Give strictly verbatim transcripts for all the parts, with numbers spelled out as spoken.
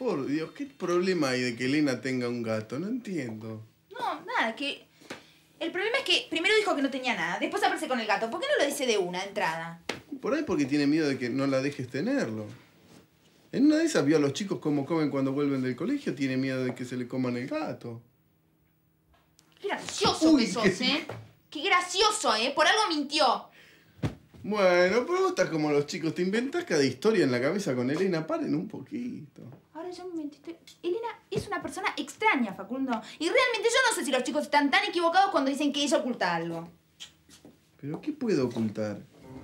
Por Dios, ¿qué problema hay de que Elena tenga un gato? No entiendo. No, nada, que... El problema es que primero dijo que no tenía nada, después aparece con el gato. ¿Por qué no lo dice de una, de entrada? Por ahí porque tiene miedo de que no la dejes tenerlo. En una de esas vio a los chicos cómo comen cuando vuelven del colegio, tiene miedo de que se le coman el gato. Qué gracioso Uy, que sos, qué... ¿eh? Qué gracioso, ¿eh? Por algo mintió. Bueno, pero vos estás como los chicos. Te inventás cada historia en la cabeza con Elena. Paren un poquito. Ahora ya me mentiste. Elena es una persona extraña, Facundo. Y realmente yo no sé si los chicos están tan equivocados cuando dicen que ella oculta algo. ¿Pero qué puedo ocultar?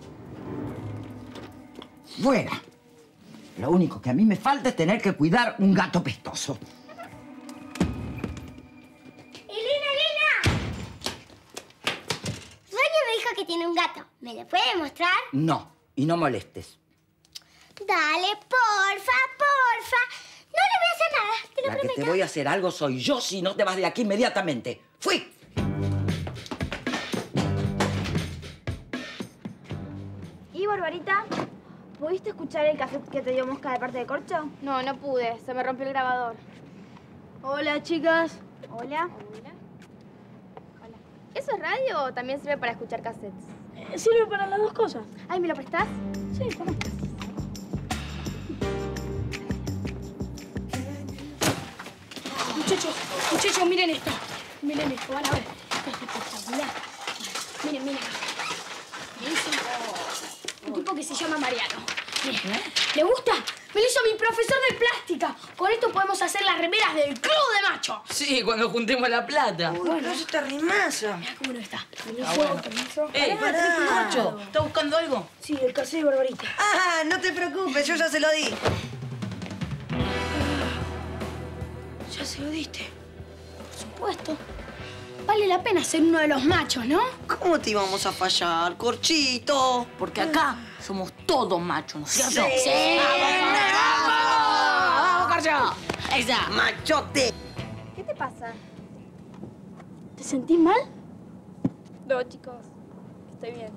Fuera. Lo único que a mí me falta es tener que cuidar un gato pestoso. ¡Elena, Elena! Sonia me dijo que tiene un gato. ¿Me lo puede mostrar? No, y no molestes. Dale, porfa, porfa. No le voy a hacer nada, te lo La prometo. que te voy a hacer algo soy yo si no te vas de aquí inmediatamente. ¡Fui! ¿Y, Barbarita? ¿Pudiste escuchar el cassette que te dio Mosca de parte de Corcho? No, no pude. Se me rompió el grabador. Hola, chicas. Hola. Hola. Hola. ¿Eso es radio o también sirve para escuchar cassettes? Eh, sirve para las dos cosas. Ay, ¿me lo prestás? Sí, ¿cómo? Muchachos, muchachos, miren esto. Miren esto, van a ver. Esto es espectacular. Miren, miren. Me hizo un tipo que se llama Mariano. Miren, ¿le gusta? Me lo hizo mi profesor de plástica. Con esto podemos hacer las remeras del Club de Macho. Sí, cuando juntemos la plata. Uy, bueno, eso está rimazo. Mirá cómo no está. Ah, bueno. ¡Ey, Corcho! ¿Está buscando algo? Sí, el cassette de Barbarita. Ah, no te preocupes, yo ya se lo di. Ya se lo diste. Por supuesto. Vale la pena ser uno de los machos, ¿no? ¿Cómo te íbamos a fallar, Corchito? Porque acá somos todos machos, ¿no es cierto? Sí. ¡Vamos, Corcho! ¡Esa! ¡Machote! ¿Qué te pasa? ¿Te sentís mal? No, chicos. Estoy bien.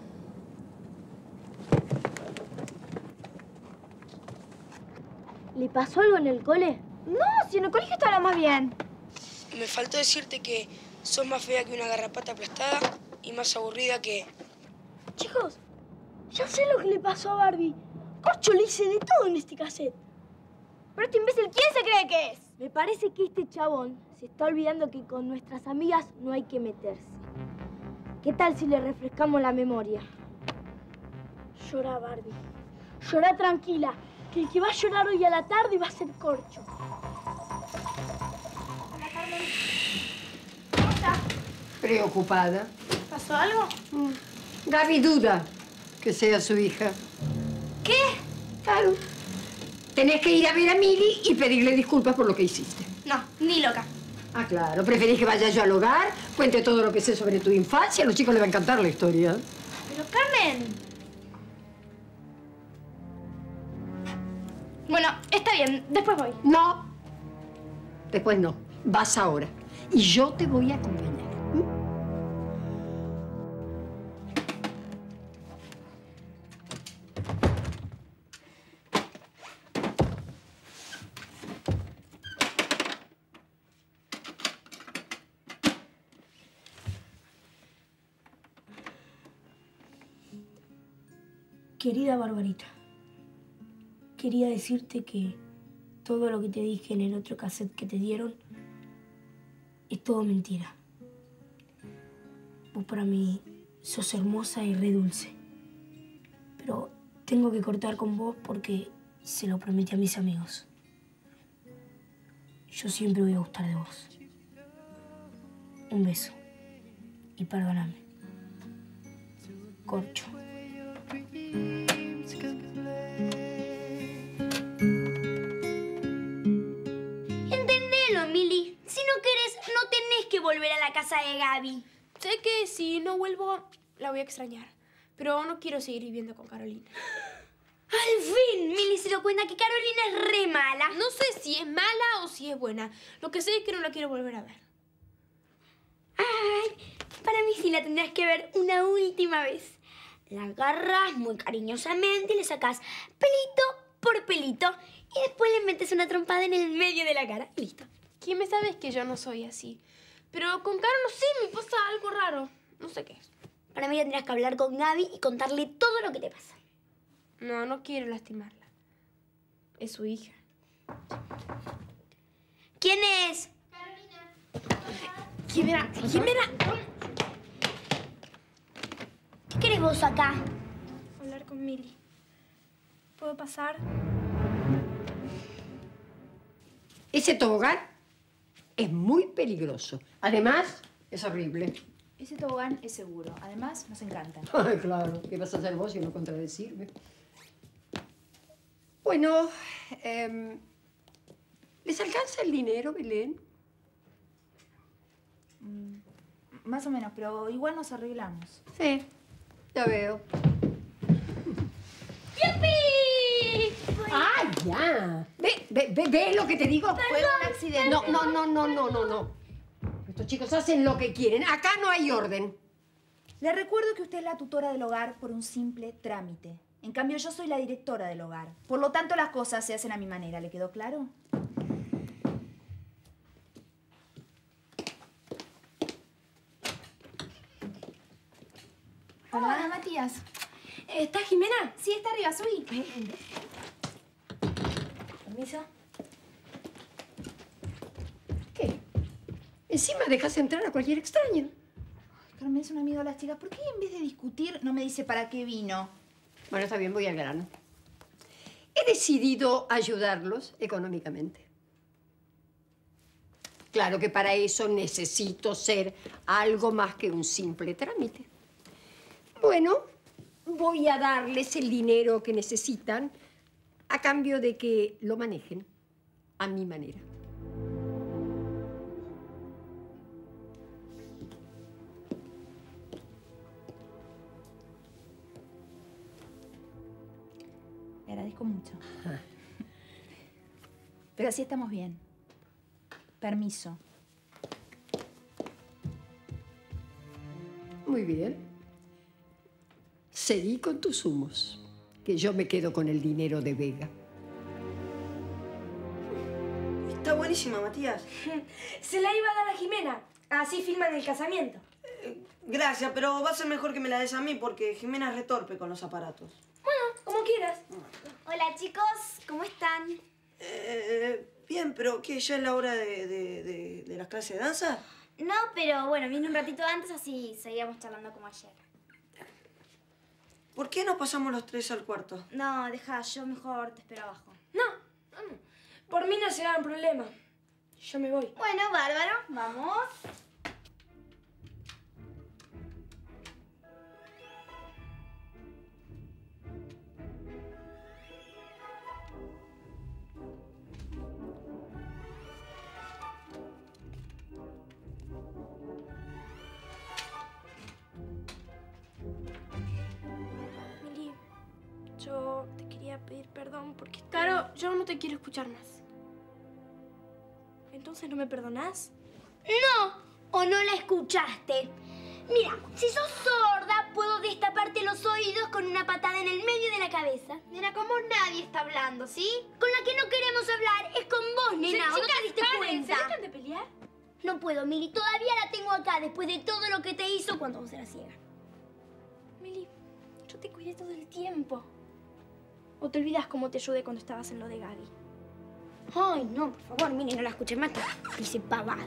¿Le pasó algo en el cole? No, si en el colegio está lo más bien. Me faltó decirte que sos más fea que una garrapata aplastada y más aburrida que... Chicos, ya sé lo que le pasó a Barbie. Corcho le hice de todo en este cassette. Pero este imbécil, ¿quién se cree que es? Me parece que este chabón se está olvidando que con nuestras amigas no hay que meterse. ¿Qué tal si le refrescamos la memoria? Llorá, Barbie. Llorá tranquila, que el que va a llorar hoy a la tarde va a ser Corcho. ¿Cómo estás? Preocupada. ¿Pasó algo? Mm. Gaby duda que sea su hija. ¿Qué? Claro. Tenés que ir a ver a Mili y pedirle disculpas por lo que hiciste. No, ni loca. Ah, claro. Preferís que vaya yo al hogar, cuente todo lo que sé sobre tu infancia. A los chicos les va a encantar la historia. Pero, Carmen... Bueno, está bien. Después voy. No. Después no. Vas ahora. Y yo te voy a acompañar. ¿Mm? Querida Barbarita, quería decirte que todo lo que te dije en el otro cassette que te dieron es todo mentira. Vos para mí sos hermosa y re dulce. Pero tengo que cortar con vos porque se lo prometí a mis amigos. Yo siempre voy a gustar de vos. Un beso. Y perdóname. Corcho. Entendelo, Mili. Si no querés, no tenés que volver a la casa de Gaby. Sé que si no vuelvo, la voy a extrañar. Pero no quiero seguir viviendo con Carolina. Al fin, Mili se dio cuenta que Carolina es re mala. No sé si es mala o si es buena. Lo que sé es que no la quiero volver a ver. Ay, para mí sí la tendrás que ver una última vez. La agarras muy cariñosamente y le sacas pelito por pelito y después le metes una trompada en el medio de la cara y listo. ¿Quién me sabes que yo no soy así? Pero con Caro no sé, me pasa algo raro. No sé qué es. Para mí tendrías que hablar con Gaby y contarle todo lo que te pasa. No, no quiero lastimarla. Es su hija. ¿Quién es? Jimena, Jimena. ¿Qué querés vos acá? Hablar con Mili. ¿Puedo pasar? Ese tobogán es muy peligroso. Además, es horrible. Ese tobogán es seguro. Además, nos encanta. Ay, claro. ¿Qué vas a hacer vos si no contradecirme? Bueno, eh, ¿les alcanza el dinero, Belén? Mm, más o menos, pero igual nos arreglamos. Sí, ya veo. ¡Yupi! ¡Ah, ya! ¿Ve, ve, ve, ve lo que te digo? Fue un accidente. No, no, no, no, no, no, no. Estos chicos hacen lo que quieren. Acá no hay orden. Le recuerdo que usted es la tutora del hogar por un simple trámite. En cambio, yo soy la directora del hogar. Por lo tanto, las cosas se hacen a mi manera. ¿Le quedó claro? Hola, Hola Matías. ¿Está Jimena? Sí, está arriba. Subí. Permiso. ¿Qué? Encima dejas entrar a cualquier extraño. Ay, Carmen, es un amigo de las chicas. ¿Por qué en vez de discutir no me dice para qué vino? Bueno, está bien, voy al grano. He decidido ayudarlos económicamente. Claro que para eso necesito ser algo más que un simple trámite. Bueno, voy a darles el dinero que necesitan a cambio de que lo manejen a mi manera. Le agradezco mucho. Pero así estamos bien. Permiso. Muy bien. Seguí con tus humos, que yo me quedo con el dinero de Vega. Está buenísima, Matías. Se la iba a dar a Jimena. Así filman el casamiento. Eh, gracias, pero va a ser mejor que me la des a mí porque Jimena es retorpe con los aparatos. Bueno, como quieras. Hola, chicos. ¿Cómo están? Eh, bien, pero ¿qué? ¿Ya es la hora de, de, de, de las clases de danza? No, pero bueno, vine un ratito antes, así seguíamos charlando como ayer. ¿Por qué no pasamos los tres al cuarto? No, deja, yo mejor te espero abajo. No, vamos. Por mí no será un problema. Yo me voy. Bueno, bárbaro. Vamos. Mili, yo te quería pedir perdón porque... Claro, yo no te quiero escuchar más. ¿Entonces no me perdonás? No, o no la escuchaste. Mira, si sos sorda, puedo destaparte los oídos con una patada en el medio de la cabeza. Nena, como nadie está hablando, ¿sí? Con la que no queremos hablar es con vos, nena. ¿O no te diste cuenta? ¿Se dejan de pelear? No puedo, Mili. Todavía la tengo acá después de todo lo que te hizo cuando vos eras ciega. Mili, yo te cuidé todo el tiempo. ¿O te olvidas cómo te ayudé cuando estabas en lo de Gaby? Ay, no, por favor, Mili, no la escuches más. Dice pavada.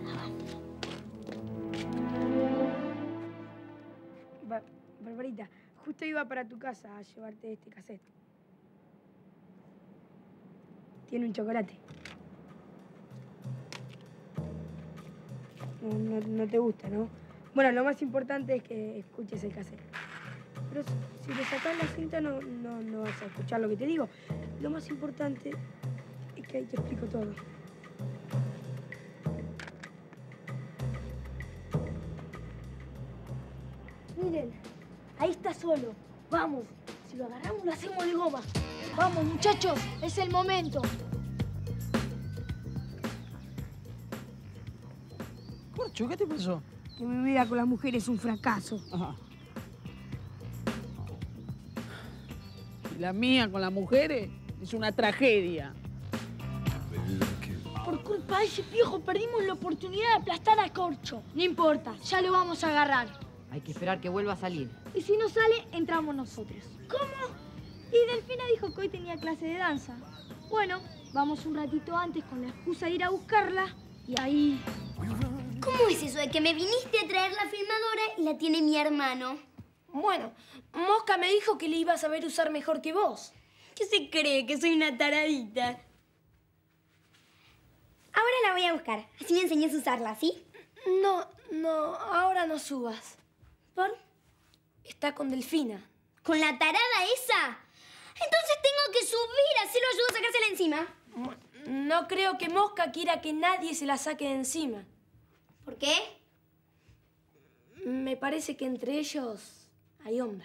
Ba- Barbarita, justo iba para tu casa a llevarte este cassette. Tiene un chocolate. No, no, no te gusta, ¿no? Bueno, lo más importante es que escuches el cassette. Pero si, si le sacas la cinta no, no, no vas a escuchar lo que te digo. Lo más importante es que ahí te explico todo. Miren, ahí está solo. Vamos, si lo agarramos lo hacemos de goma. Vamos, muchachos, es el momento. Corcho, ¿qué te pasó? Que mi vida con las mujeres es un fracaso. Ajá. La mía con las mujeres es una tragedia. Por culpa de ese viejo perdimos la oportunidad de aplastar a Corcho. No importa, ya lo vamos a agarrar. Hay que esperar que vuelva a salir. Y si no sale, entramos nosotros. ¿Cómo? Y Delfina dijo que hoy tenía clase de danza. Bueno, vamos un ratito antes con la excusa de ir a buscarla y ahí... ¿Cómo es eso de que me viniste a traer la filmadora y la tiene mi hermano? Bueno, Mosca me dijo que le iba a saber usar mejor que vos. ¿Qué se cree? Que soy una taradita. Ahora la voy a buscar. Así me enseñas a usarla, ¿sí? No, no, ahora no subas. ¿Por? Está con Delfina. ¿Con la tarada esa? Entonces tengo que subir, así lo ayudo a sacársela encima. No creo que Mosca quiera que nadie se la saque de encima. ¿Por qué? Me parece que entre ellos hay onda.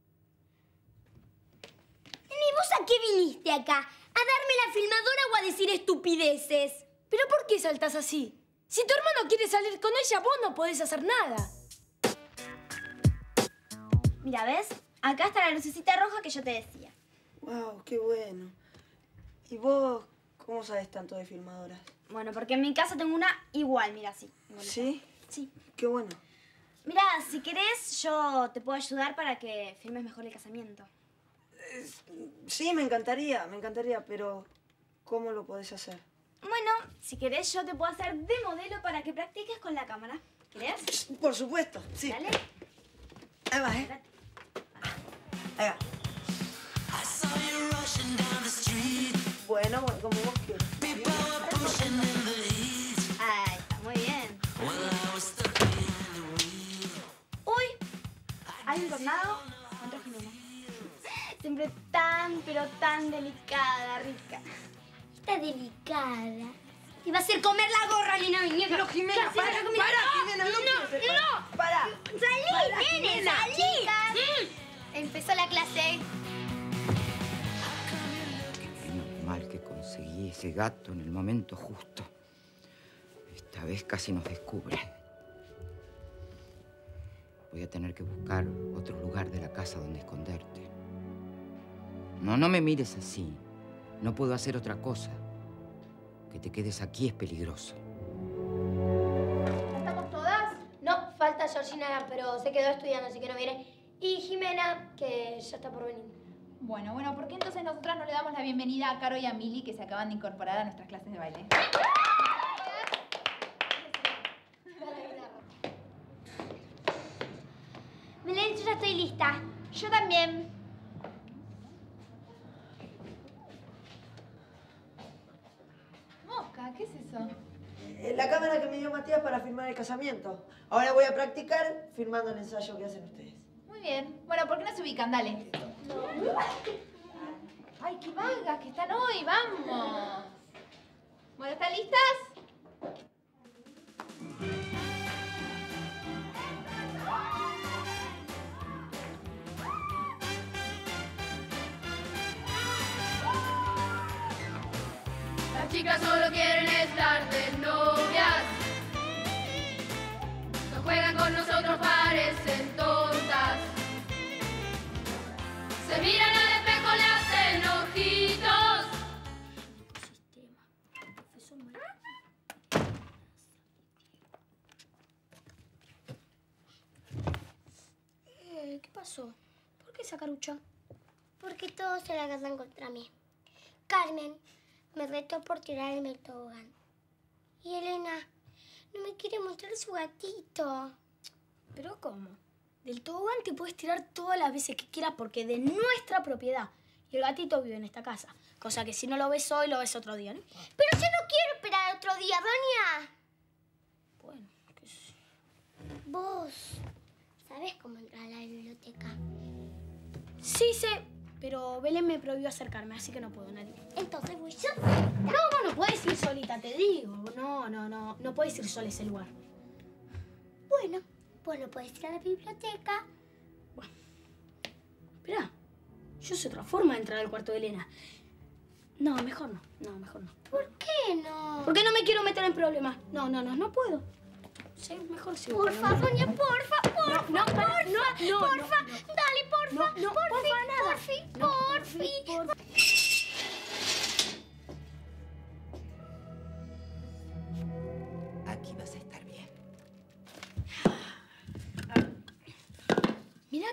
¿Y vos a qué viniste acá? ¿A darme la filmadora o a decir estupideces? ¿Pero por qué saltás así? Si tu hermano quiere salir con ella, vos no podés hacer nada. Mira, ¿ves? Acá está la lucecita roja que yo te decía. Wow, qué bueno. ¿Y vos cómo sabes tanto de filmadoras? Bueno, porque en mi casa tengo una igual, mira, así. ¿Sí? Sí. Qué bueno. Mira, si querés, yo te puedo ayudar para que filmes mejor el casamiento. Eh, sí, me encantaría, me encantaría, pero ¿cómo lo podés hacer? Bueno, si querés, yo te puedo hacer de modelo para que practiques con la cámara. ¿Querés? Por supuesto, sí. Dale. Ahí va, ¿eh? Ahí va. Bueno, bueno, como vos quieras. Ahí está, muy bien. Uy, hay un tornado contra Jimena. Siempre tan, pero tan delicada, rica. Está delicada. Te va a hacer comer la gorra, Lina Viñeca. Pero Jimena, para, para, Jimena, no empieces, no, para. Salí, Para, nene, Jimena. salí. Empezó la clase. Menos mal que conseguí ese gato en el momento justo. Esta vez casi nos descubre. Voy a tener que buscar otro lugar de la casa donde esconderte. No, no me mires así. No puedo hacer otra cosa. Que te quedes aquí es peligroso. ¿Estamos todas? No, falta Georgina, pero se quedó estudiando, así que no viene. Y Jimena, que ya está por venir. Bueno, bueno, ¿por qué entonces nosotras no le damos la bienvenida a Caro y a Mili, que se acaban de incorporar a nuestras clases de baile? Belén, yo ya estoy lista. Yo también. Mosca, ¿qué es eso? Eh, La cámara que me dio Matías para filmar el casamiento. Ahora voy a practicar filmando el ensayo que hacen ustedes. Muy bien. Bueno, ¿por qué no se ubican? Dale. Ay, qué vagas que están hoy. Vamos. Bueno, ¿están listas? Las chicas solo quieren estar de novias. No juegan con nosotros, parecen tontas. Se miran al espejo, le hacen ojitos. Eh, ¿Qué pasó? ¿Por qué esa carucha? Porque todos se la casan contra mí. Carmen me retó por tirarme el tobogán. Y Elena no me quiere mostrar su gatito. ¿Pero cómo? Del tobogán te puedes tirar todas las veces que quieras porque es de nuestra propiedad. Y el gatito vive en esta casa. Cosa que si no lo ves hoy, lo ves otro día, ¿no? Pero yo no quiero esperar otro día, doña. Bueno, qué sé. Vos, ¿sabés cómo entrar a la biblioteca? Sí sé, pero Belén me prohibió acercarme, así que no puedo, nadie. Entonces voy yo. No, no, no puedes ir solita, te digo. No, no, no, no puedes ir sola a ese lugar. Bueno, vos no podés ir a la biblioteca. Esperá, yo sé otra forma de entrar al cuarto de Elena. No, mejor no, no, mejor no. ¿Por qué no? Porque no me quiero meter en problemas. No, no, no, no puedo. Sí, mejor sí. Porfa, doña, porfa, porfa, no, no, porfa, no, no, porfa, no, no. dale, porfa, No, no, porfi, porfa, nada. porfi, No, porfi. porfi,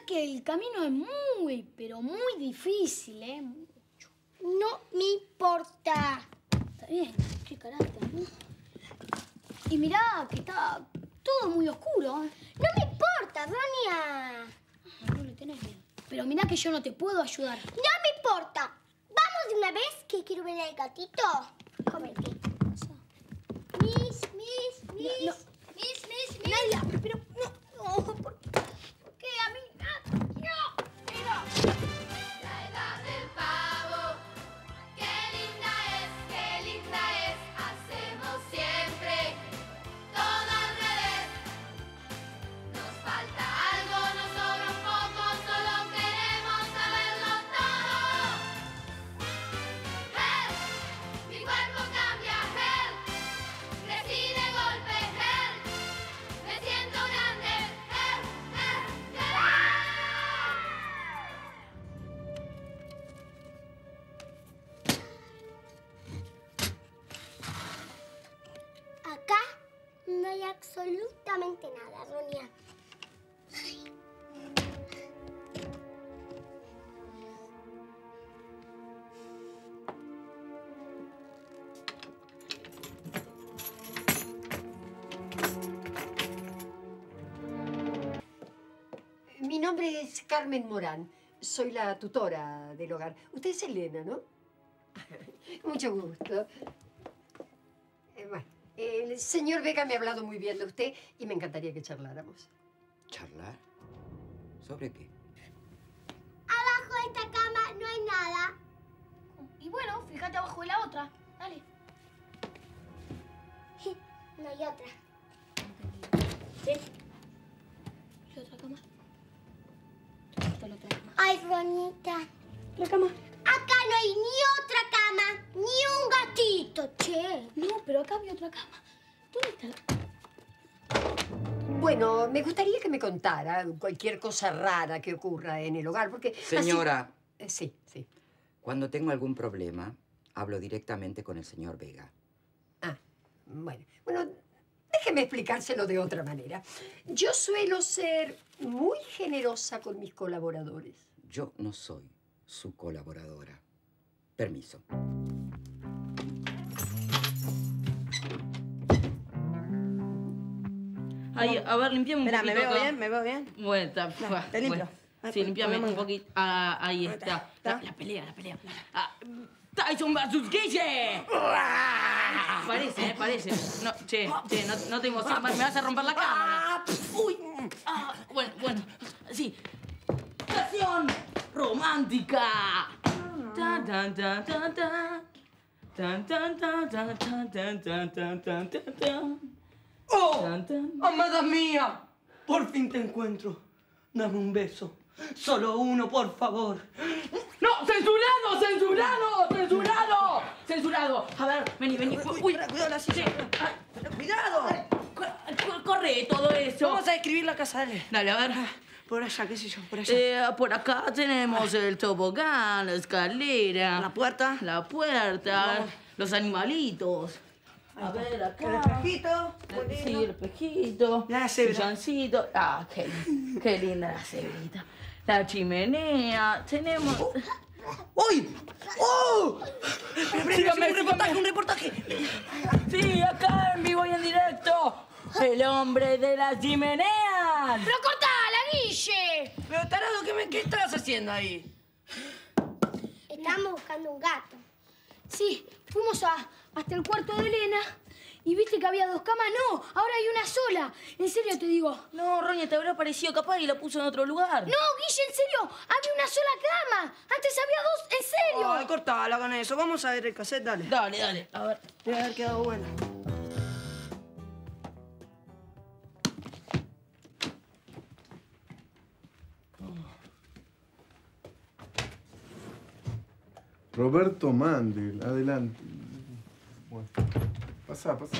que el camino es muy, pero muy difícil, ¿eh? Mucho. No me importa. Está bien, qué carácter, ¿no? Y mirá que está todo muy oscuro, ¿eh? No me importa, Ronia. No le tenés miedo. Pero mirá que yo no te puedo ayudar. No me importa. Vamos de una vez que quiero ver al gatito. Comete. Miss, miss, miss. No, no. Miss, miss, miss. Nadia, pero no, no, ¿por qué? ¿Por qué a mí? No, no, mira. La edad del pavo, qué linda es, qué linda es. Hacemos siempre todo al revés. Nos falta algo, nos sobra un poco, solo queremos saberlo todo. Help, mi cuerpo cambia, help. Crecí de golpe, help. Me siento grande, help, help, help. Acá no hay absolutamente nada, Ronia. Ay. Mi nombre es Carmen Morán. Soy la tutora del hogar. Usted es Elena, ¿no? Mucho gusto. Eh, bueno, el señor Vega me ha hablado muy bien de usted y me encantaría que charláramos. ¿Charlar? ¿Sobre qué? Abajo de esta cama no hay nada. Y bueno, fíjate abajo de la otra. Dale. No hay otra. ¿Sí? ¿Y otra cama? Esta es la otra cama. Ay, Ronita. ¿Otra cama? Acá no hay ni otra cama, ni un gatito, che. No, pero acá había otra cama. ¿Dónde está la...? Bueno, me gustaría que me contara cualquier cosa rara que ocurra en el hogar, porque... Señora. así- Eh, sí, sí. Cuando tengo algún problema, hablo directamente con el señor Vega. Ah, bueno. Bueno, déjeme explicárselo de otra manera. Yo suelo ser muy generosa con mis colaboradores. Yo no soy su colaboradora. Permiso. Ahí, a ver, limpiame un Espera, poquito ¿me veo acá. bien? ¿Me veo bien? Bueno, está. No, te limpio. bueno. Ah, Sí, con- limpiame con la un mano. poquito. Ah, ahí está. La, la pelea, la pelea. Ah, Tyson versus Guille. Parece, eh, parece. No, che, che, no, no te emociones. Me vas a romper la cámara. Uy. Ah, bueno, bueno. Sí. Acción romántica. Tan, tan, tan, tan, tan. Tan, tan, tan, tan, tan, tan, tan, tan, tan, tan, tan. ¡Oh! Tan, tan. ¡Amada mía! Por fin te encuentro. Dame un beso. Solo uno, por favor. ¡No! ¡Censurado! ¡Censurado! ¡Censurado! ¡Censurado! A ver, vení, vení. Uy, Cuidado la silla. Pero cuidado. co- corre todo eso. Vamos a describir la casa, dale. Dale, a ver. Por allá, qué sé yo, por allá. Eh, por acá tenemos el tobogán, la escalera. La puerta. La puerta. Vamos. Los animalitos. A ver, acá. El espejito. Muy Sí, lindo. el espejito. La cebra. Silloncito. Ah, qué, qué linda la cebrita. La chimenea. Tenemos... ¡Uy! ¡Oh! Sígame, un reportaje, sígame. un reportaje. Sí, acá en vivo y en directo. El hombre de las chimeneas. ¡Pero cortala, Guille! Pero tarado, ¿qué, me, ¿qué estás haciendo ahí? Estamos buscando un gato. Sí, fuimos a, hasta el cuarto de Elena y viste que había dos camas. No, ahora hay una sola. En serio te digo. No, Roña, te habrá parecido capaz y la puso en otro lugar. No, Guille, en serio. Había una sola cama. Antes había dos. En serio. Ay, cortala, hagan eso. Vamos a ver el cassette, dale. Dale, dale. A ver. Debe haber quedado bueno. Roberto Mandel, adelante. Bueno, pasá, pasá.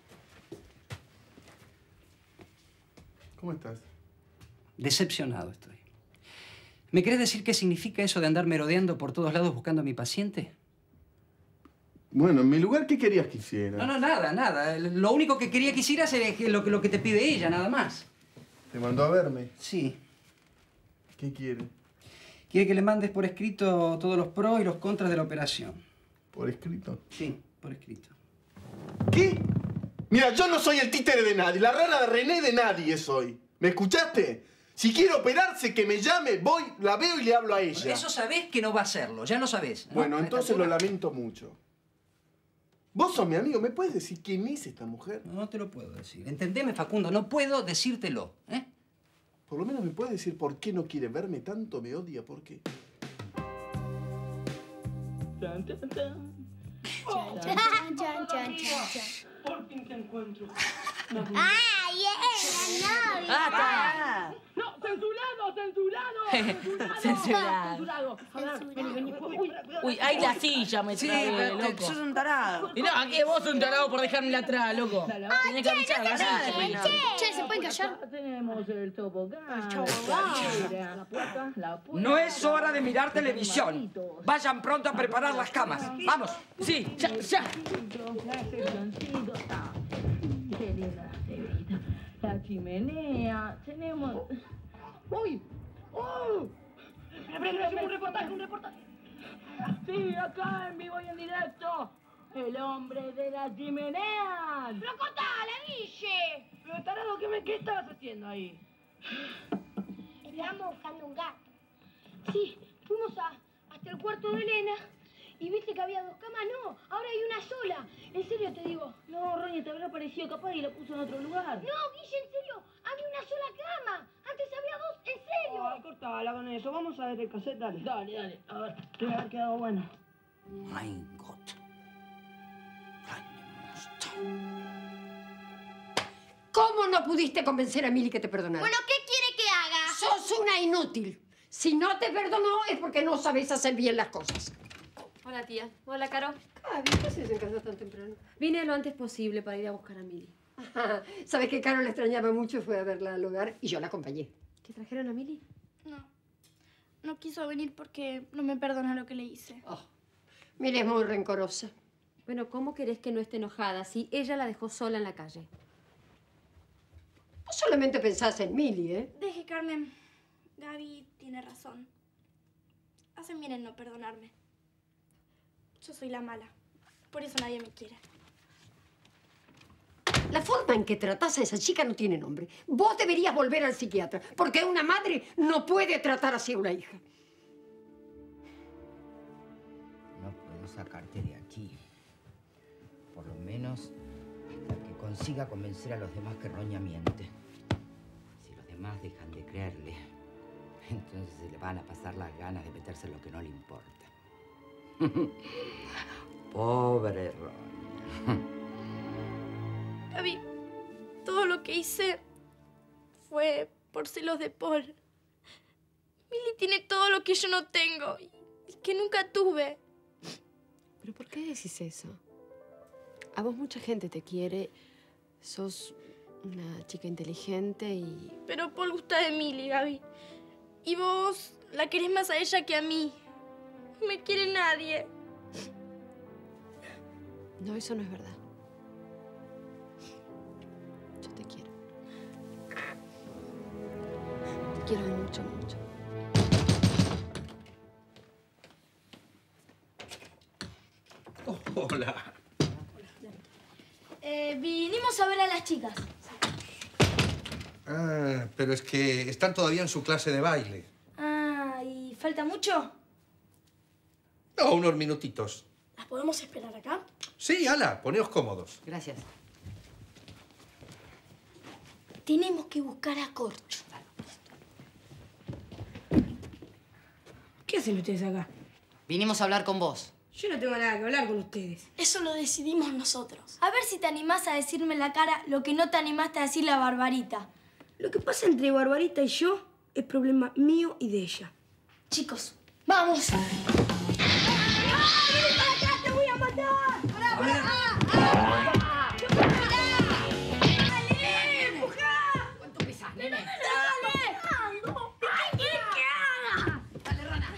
¿Cómo estás? Decepcionado estoy. ¿Me querés decir qué significa eso de andar merodeando por todos lados buscando a mi paciente? Bueno, en mi lugar, ¿qué querías que hiciera? No, no, nada, nada. Lo único que quería que hicieras es lo que, lo que te pide ella, nada más. ¿Te mandó a verme? Sí. ¿Qué quiere? Quiere que le mandes por escrito todos los pros y los contras de la operación. ¿Por escrito? Sí, por escrito. ¿Qué? Mira, yo no soy el títere de nadie, la rana de René de nadie soy. ¿Me escuchaste? Si quiere operarse, que me llame, voy, la veo y le hablo a ella. Eso sabés que no va a hacerlo, ya lo sabés, ¿no? Bueno, entonces lo lamento mucho. Vos sos mi amigo, ¿me puedes decir quién es esta mujer? No, no te lo puedo decir. Entendeme, Facundo, no puedo decírtelo, ¿eh? Por lo menos me puedes decir por qué no quiere verme tanto, me odia, ¿por qué? Chan, chan, chan. Chan, chan, chan, chan, chan. Por fin te encuentro. ¡Ay, es la novia! ¡Ah, ¡No, censurado, censurado! ¡Censurado! Censurado. ¡Censurado! A ver, vení, vení. Uy, Uy, ahí la silla me Sí, trae, pero te- loco. sos un tarado. Y no, aquí vos sos un tarado por dejármela atrás, loco. Tenés que avisar a la silla. Che, ¿se pueden callar? Tenemos el tobogán. La puerta, la puerta. No es hora de mirar televisión. Vayan pronto a preparar las camas. ¡Vamos! Sí, ya, ya. qué linda la cebrita. La chimenea. Tenemos... ¡Uy! ¡Oh! ¡Espera, espera, espera! ¡Un reportaje, un reportaje! Sí, acá en vivo y en directo. El hombre de las chimeneas. ¡Pero contala, Guille! Pero tarado, ¿qué, me, ¿qué estabas haciendo ahí? Estábamos buscando un gato. Sí, fuimos a, hasta el cuarto de Elena y viste que había dos camas. No, ahora hay una sola. En serio te digo. No, Roña, te habrá parecido capaz y la puso en otro lugar. No, Guille, en serio. Había una sola cama. Antes había dos, en serio. Ay, cortala con eso. Vamos a ver el cassette, dale. Dale, dale. A ver, debe haber quedado bueno. Mein Gott. ¿Cómo no pudiste convencer a Mili que te perdonara? Bueno, ¿qué quiere que haga? Sos una inútil. Si no te perdonó es porque no sabes hacer bien las cosas. Hola, tía. Hola, Caro. Gaby, ¿qué haces en casa tan temprano? Vine lo antes posible para ir a buscar a Mili. Ajá. Sabes que Caro la extrañaba mucho y fue a verla al hogar y yo la acompañé. ¿Te trajeron a Mili? No. No quiso venir porque no me perdona lo que le hice. Oh. Mili es muy rencorosa. Bueno, ¿cómo querés que no esté enojada si ella la dejó sola en la calle? Vos solamente pensás en Mili, ¿eh? Deje, Carmen. Gaby tiene razón. Hacen bien en no perdonarme. Yo soy la mala. Por eso nadie me quiere. La forma en que tratás a esa chica no tiene nombre. Vos deberías volver al psiquiatra, porque una madre no puede tratar así a una hija. No puedo sacarte de aquí. Por lo menos hasta que consiga convencer a los demás que Roña miente. Si los demás dejan de creerle, entonces se le van a pasar las ganas de meterse en lo que no le importa. Pobre Roña. Gaby, todo lo que hice fue por celos de Paul. Mili tiene todo lo que yo no tengo y que nunca tuve. ¿Pero por qué decís eso? A vos mucha gente te quiere. Sos una chica inteligente y... Pero Paul gusta de Mili, Gaby. Y vos la querés más a ella que a mí. No me quiere nadie. No, eso no es verdad. Yo te quiero. Te quiero mucho, mucho. Oh, hola. Eh, vinimos a ver a las chicas. Ah, pero es que están todavía en su clase de baile. Ah, ¿y falta mucho? No, unos minutitos. ¿Las podemos esperar acá? Sí, ala, poneos cómodos. Gracias. Tenemos que buscar a Corcho. ¿Qué hacen ustedes acá? Vinimos a hablar con vos. Yo no tengo nada que hablar con ustedes. Eso lo decidimos nosotros. A ver si te animás a decirme en la cara lo que no te animaste a decirle a Barbarita. Lo que pasa entre Barbarita y yo es problema mío y de ella. Chicos, ¡vamos! ¡Ah! ¡Vení para acá! ¡Te voy a matar! ¡Pará, pará! ¡Ah! ¡Dale! ¡Empujá! ¿Cuánto pesás, nene? ¡Dale! ¿Qué quieres que haga? Dale, rana.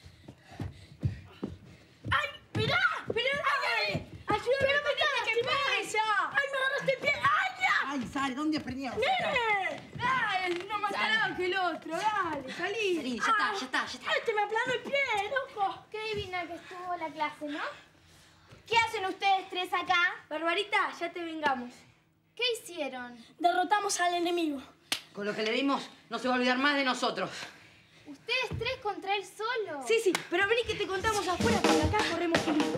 ¡Ay, mirá! ¡Mirá! ¡Ay, ayúdame a meter la cabeza! ¡Ay, me agarraste el pie! ¡Ay, ya! Ay, sale, ¿dónde aprendías? ¡Nene! ¡Ay, no más tarado que el otro, dale, salí. Salí, ya está, ya está, ya está. Este me aplanó el pie, loco. Qué divina que estuvo la clase, ¿no? ¿Qué hacen ustedes tres acá? Barbarita, ya te vengamos. ¿Qué hicieron? Derrotamos al enemigo. Con lo que le dimos, no se va a olvidar más de nosotros. ¿Ustedes tres contra él solo? Sí, sí, pero vení que te contamos afuera porque acá corremos peligro.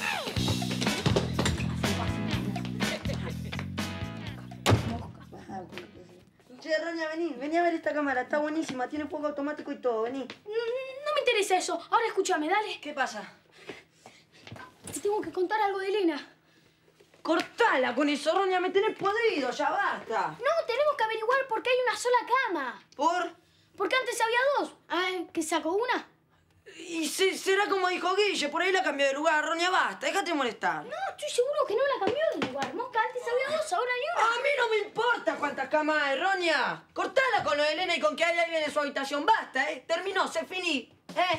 Che, Roña, vení, vení a ver esta cámara, está buenísima, tiene fuego automático y todo, vení. No, no me interesa eso, ahora escúchame, dale. ¿Qué pasa? Te tengo que contar algo de Elena. Cortala con eso, Roña, me tenés podrido, ya basta. No, tenemos que averiguar por qué hay una sola cama. ¿Por? Porque antes había dos. Ah, ¿que sacó una? Y se, será como dijo Guille, por ahí la cambió de lugar, Roña, basta, déjate de molestar. No, estoy seguro que no la cambió de lugar. Mosca, antes había dos, ahora hay una. A mí no me importa cuántas camas hay, Roña. Cortala con lo de Elena y con que hay alguien en su habitación, basta, ¿eh? Terminó, se finí, ¿eh?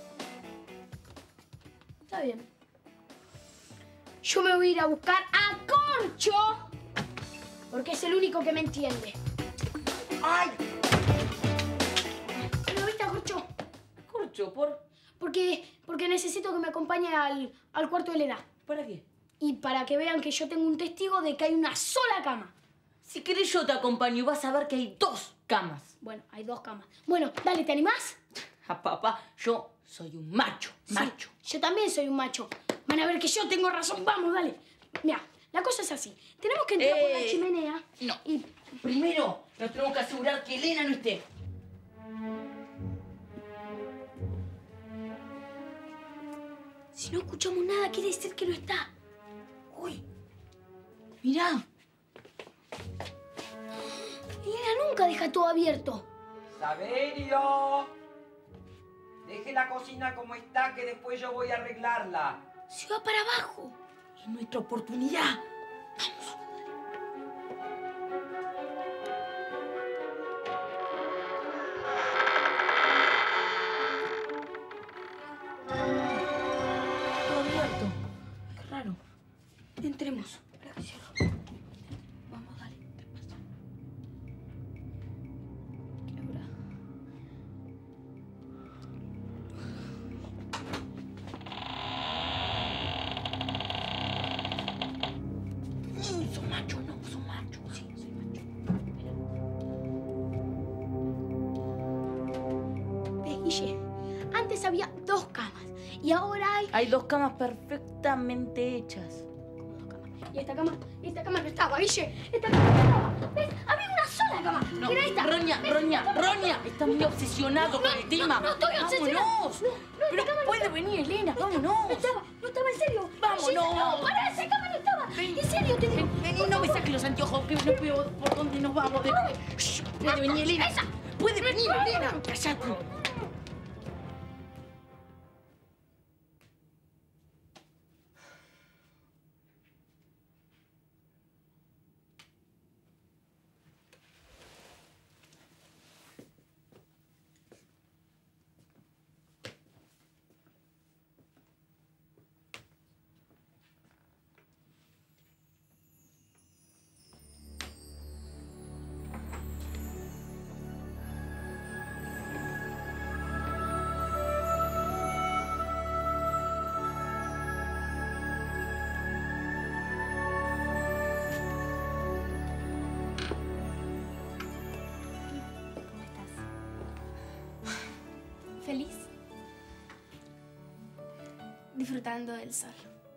Está bien. Yo me voy a ir a buscar a Corcho. Porque es el único que me entiende. ¡Ay! ¿Lo viste a Corcho? Corcho, ¿por? Porque, porque necesito que me acompañe al, al cuarto de Elena. ¿Para qué? Y para que vean que yo tengo un testigo de que hay una sola cama. Si querés yo te acompaño y vas a ver que hay dos camas. Bueno, hay dos camas. Bueno, dale, ¿te animás? A papá, yo soy un macho, macho. Sí, yo también soy un macho. Van a ver que yo tengo razón. Vamos, dale. Mira, la cosa es así. Tenemos que entrar Eh, por la chimenea. No. Y primero nos tenemos que asegurar que Elena no esté. si no escuchamos nada, quiere decir que no está. Uy, mirá. Elena nunca deja todo abierto. ¡Saberio! Deje la cocina como está, que después yo voy a arreglarla. Se va para abajo. Es nuestra oportunidad. Todo abierto. Qué raro. Entremos. Espera que cierro. Vamos, dale. ¿Qué pasa? ¿Qué habrá? Soy macho, no, soy macho. Sí, soy macho. ¿Ves, Guille? Antes había dos camas y ahora hay... Hay dos camas perfectamente hechas. Y esta cama, y esta cama no estaba, Guille. Esta cama no estaba. ¿Ves? Había una sola cama. No, que era esta. Roña, ¿Ves? Roña, Esta cama- Roña, estás muy obsesionado No, con el tema. No, no estoy obsesionado. Vámonos. No, no, esta Pero cama no puede estaba. venir Elena, No vámonos. No estaba, no estaba, en serio. Vámonos. Guille, no, pará, esa cama no estaba. En serio, te digo. Vení, no me saques los anteojos, que no veo por dónde nos vamos. De... Shh, puede venir Elena. Esa. Puede venir Elena. Cállate. ¿Feliz? Disfrutando del sol.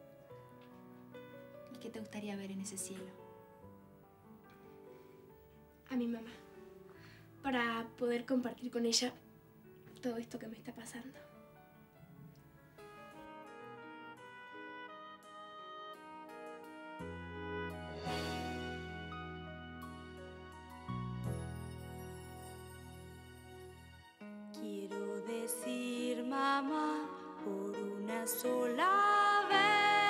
¿Y qué te gustaría ver en ese cielo? A mi mamá. Para poder compartir con ella todo esto que me está pasando. Quiero decir mamá por una sola vez.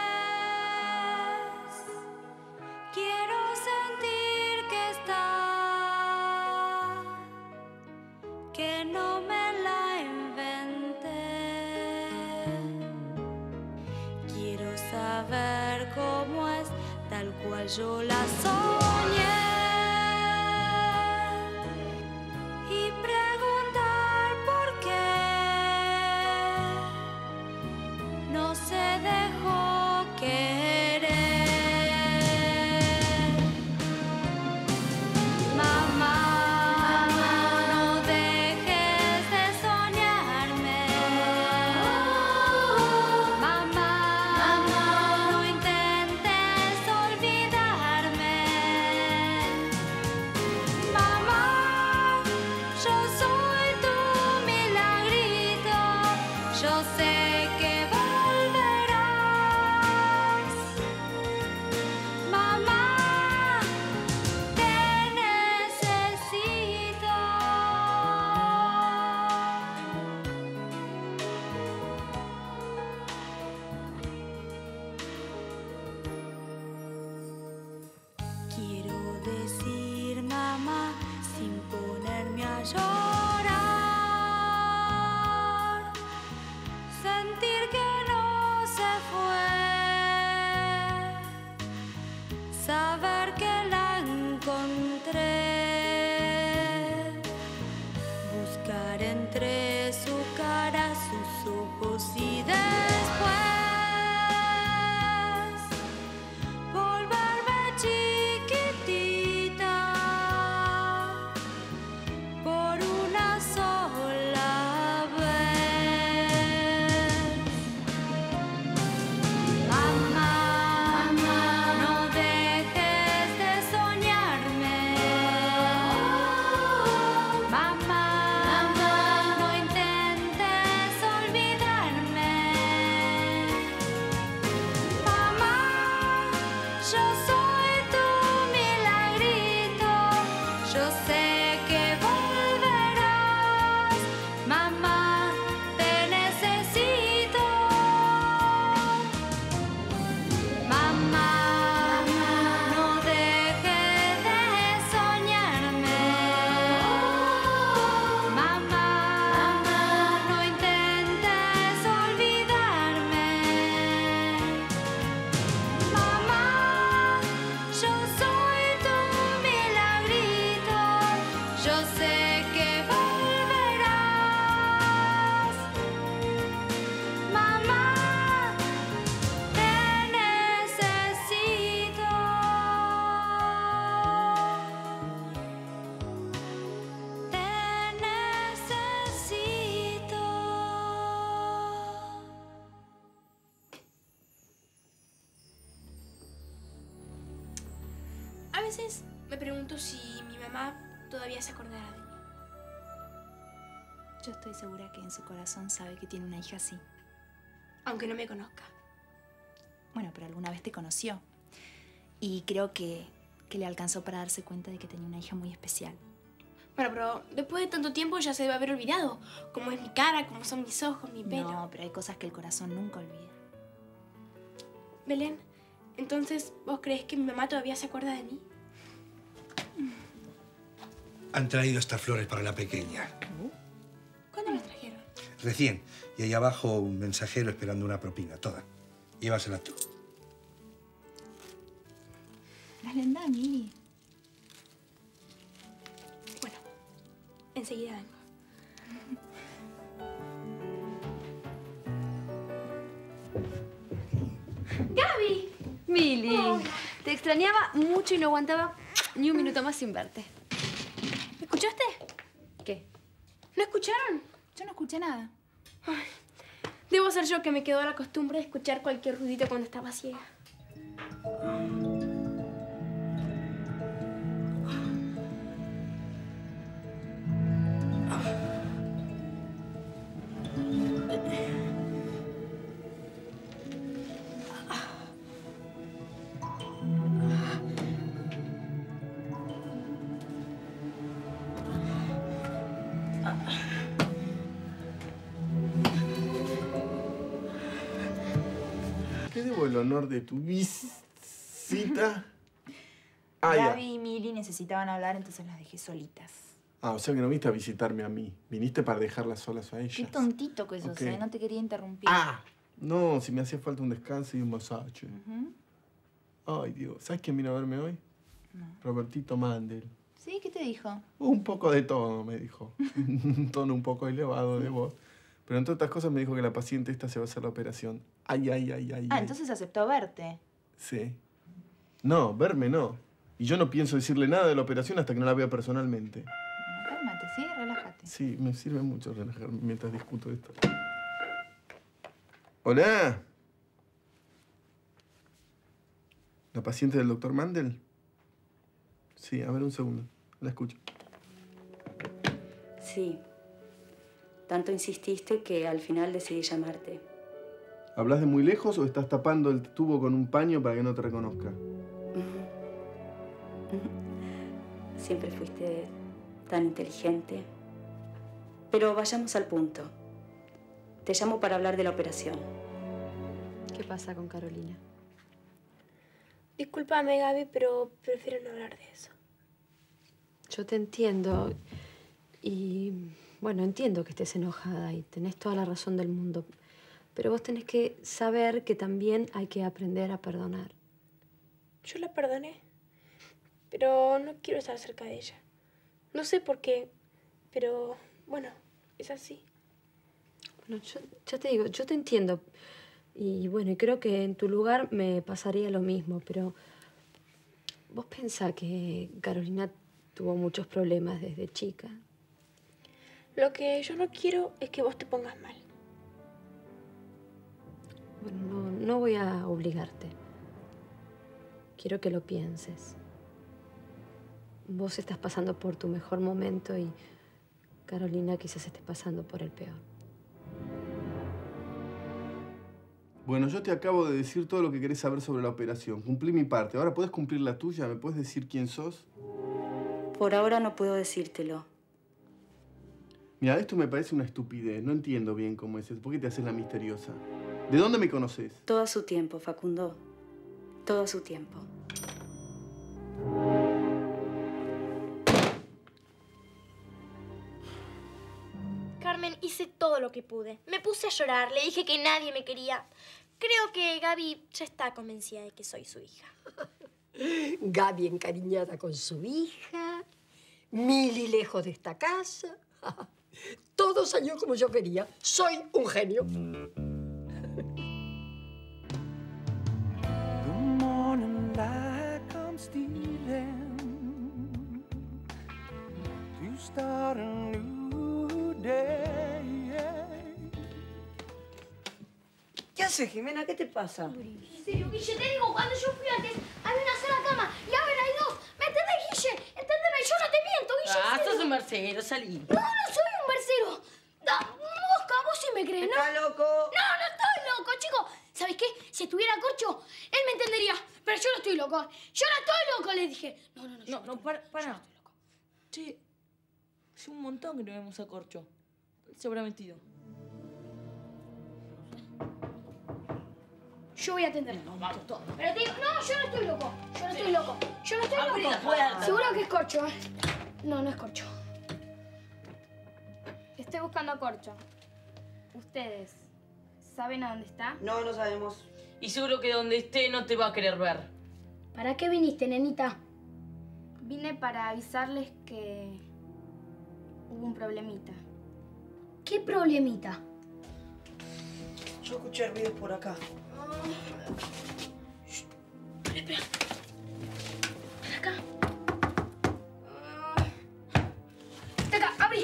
Quiero sentir que está, que no me la inventé. Quiero saber cómo es tal cual yo la soñé. veces me pregunto si mi mamá todavía se acordará de mí. Yo estoy segura que en su corazón sabe que tiene una hija así. Aunque no me conozca. Bueno, pero alguna vez te conoció. Y creo que, que le alcanzó para darse cuenta de que tenía una hija muy especial. Bueno, pero después de tanto tiempo ya se debe haber olvidado. Cómo es mi cara, cómo son mis ojos, mi pelo. No, pero hay cosas que el corazón nunca olvida. Belén, entonces, ¿vos crees que mi mamá todavía se acuerda de mí? Han traído estas flores para la pequeña. ¿Cuándo las trajeron? Recién. Y ahí abajo un mensajero esperando una propina. Toda. Llévasela tú. Dale, anda, Mili. Bueno, enseguida vengo. ¡Gaby! Mili, Hola. te extrañaba mucho y no aguantaba ni un minuto más sin verte. ¿Me escuchaste? ¿Qué? ¿No escucharon? Yo no escuché nada. Ay, debo ser yo que me quedó la costumbre de escuchar cualquier ruidito cuando estaba ciega. ¿Qué debo el honor de tu visita? Ah, ya. Gaby y Mili necesitaban hablar, entonces las dejé solitas. Ah, o sea que no viniste a visitarme a mí. Viniste para dejarlas solas a Qué ellas. tontito que sos, Ok. ¿eh? No te quería interrumpir. Ah, no, si me hacía falta un descanso y un masaje. Ujú. Ay, Dios. ¿Sabes quién vino a verme hoy? No. Robertito Mandel. ¿Sí? ¿Qué te dijo? Un poco de todo, me dijo. Un tono un poco elevado de voz. Pero entre otras cosas me dijo que la paciente esta se va a hacer la operación. Ay, ay, ay, ay. Ah, ay. entonces aceptó verte. Sí. No, verme no. Y yo no pienso decirle nada de la operación hasta que no la vea personalmente. No, cálmate, ¿sí? Relájate. Sí, me sirve mucho relajarme mientras discuto esto. Hola. ¿La paciente del doctor Mandel? Sí, a ver un segundo. La escucho. Sí. Tanto insististe que al final decidí llamarte. ¿Hablas de muy lejos o estás tapando el tubo con un paño para que no te reconozca? Siempre fuiste tan inteligente. Pero vayamos al punto. Te llamo para hablar de la operación. ¿Qué pasa con Carolina? Discúlpame, Gaby, pero prefiero no hablar de eso. Yo te entiendo y, bueno, entiendo que estés enojada y tenés toda la razón del mundo, pero vos tenés que saber que también hay que aprender a perdonar. Yo la perdoné, pero no quiero estar cerca de ella. No sé por qué, pero bueno, es así. Bueno, yo ya te digo, yo te entiendo y, bueno, y creo que en tu lugar me pasaría lo mismo, pero vos pensás que Carolina tuvo muchos problemas desde chica. Lo que yo no quiero es que vos te pongas mal. Bueno, no, no voy a obligarte. Quiero que lo pienses. Vos estás pasando por tu mejor momento y Carolina quizás esté pasando por el peor. Bueno, yo te acabo de decir todo lo que querés saber sobre la operación. Cumplí mi parte. Ahora, ¿puedes cumplir la tuya? ¿Me puedes decir quién sos? Por ahora no puedo decírtelo. Mira, esto me parece una estupidez. No entiendo bien cómo es eso. ¿Por qué te haces la misteriosa? ¿De dónde me conoces? Todo a su tiempo, Facundo. Todo a su tiempo. Carmen, hice todo lo que pude. Me puse a llorar, le dije que nadie me quería. Creo que Gaby ya está convencida de que soy su hija. Gaby encariñada con su hija, Mili lejos de esta casa. Todo salió como yo quería. Soy un genio. The morning light comes stealing to start a new day. ¿Qué haces, Jimena? ¿Qué te pasa? En serio, Guille, te digo, cuando yo fui antes, había una sola cama y ahora hay dos. Me parcero, salí. No, no soy un parcero. Da, Mosca, vos sí me crees, ¿no? ¿Estás loco? No, no estoy loco, chico. ¿Sabes qué? Si estuviera corcho, él me entendería. Pero yo no estoy loco. Yo no estoy loco, le dije. No, no, no. No, no, para, para. Che, hace un montón que no vemos a Corcho. Se habrá metido. Yo voy a atender. No, vamos todos. Pero te digo, no, yo no estoy loco. Yo no estoy loco. Yo no estoy Abrí loco. la puerta. Seguro que es corcho, ¿eh? No, no es corcho. Estoy buscando a Corcho. ¿Ustedes saben a dónde está? No, no sabemos. Y seguro que donde esté no te va a querer ver. ¿Para qué viniste, nenita? Vine para avisarles que hubo un problemita. ¿Qué problemita? Yo escuché ruidos por acá. Espera, espera. Ven acá. Está acá, abrí.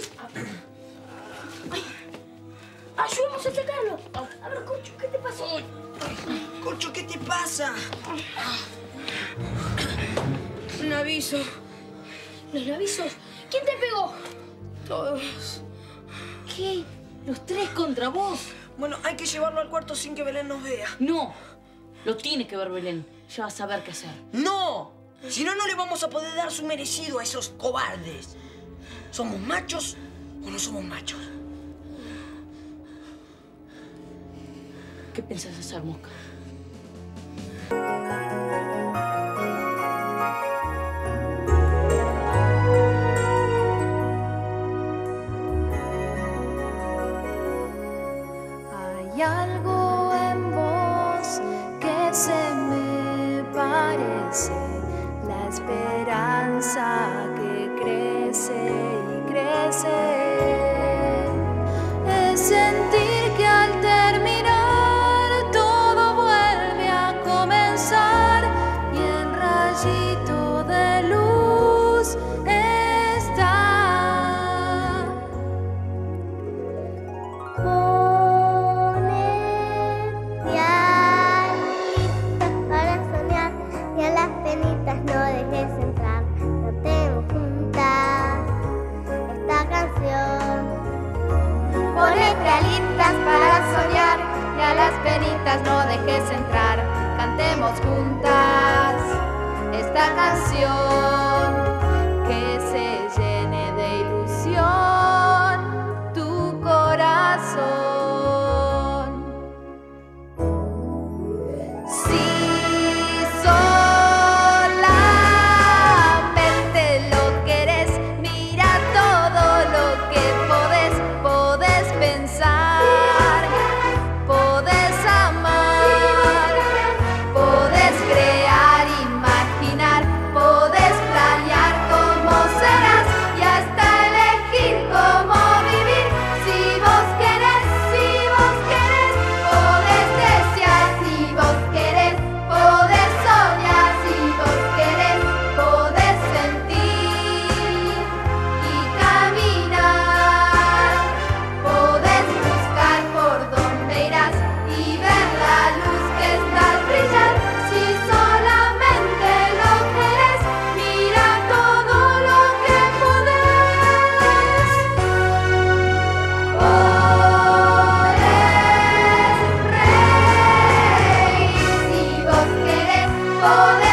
Ayúdame a sacarlo. A ver, Corcho, ¿qué te pasó? Corcho, ¿qué te pasa? Un aviso. ¿Los avisos? ¿Quién te pegó? Todos. ¿Qué? Los tres contra vos. Bueno, hay que llevarlo al cuarto sin que Belén nos vea. No. Lo tiene que ver Belén. Ya va a saber qué hacer. ¡No! Si no, no le vamos a poder dar su merecido a esos cobardes. ¿Somos machos o no somos machos? ¿Qué pensás hacer, Mosca? Hay algo en vos que se me parece, la esperanza que crece y crece. Es sentir que al terminar todo vuelve a comenzar y el rayito de luz está. Para soñar y a las penitas no dejes entrar. Cantemos juntas esta canción. Ponete alitas para soñar y a las penitas no dejes entrar. Cantemos juntas esta canción, que se llene de ilusión tu corazón. Si solamente lo querés, mira todo lo que podés, podés pensar, podés amar, podés crear, imaginar, podés planear cómo serás y hasta elegir cómo vivir. Si vos querés, si vos querés, podés desear. Si vos querés, podés soñar. Si vos querés, podés sentir y caminar. Podés buscar por donde irás y ver la luz que está al brillar. Si solamente lo querés, mira todo lo que podés. Podés reír. Si vos querés, podés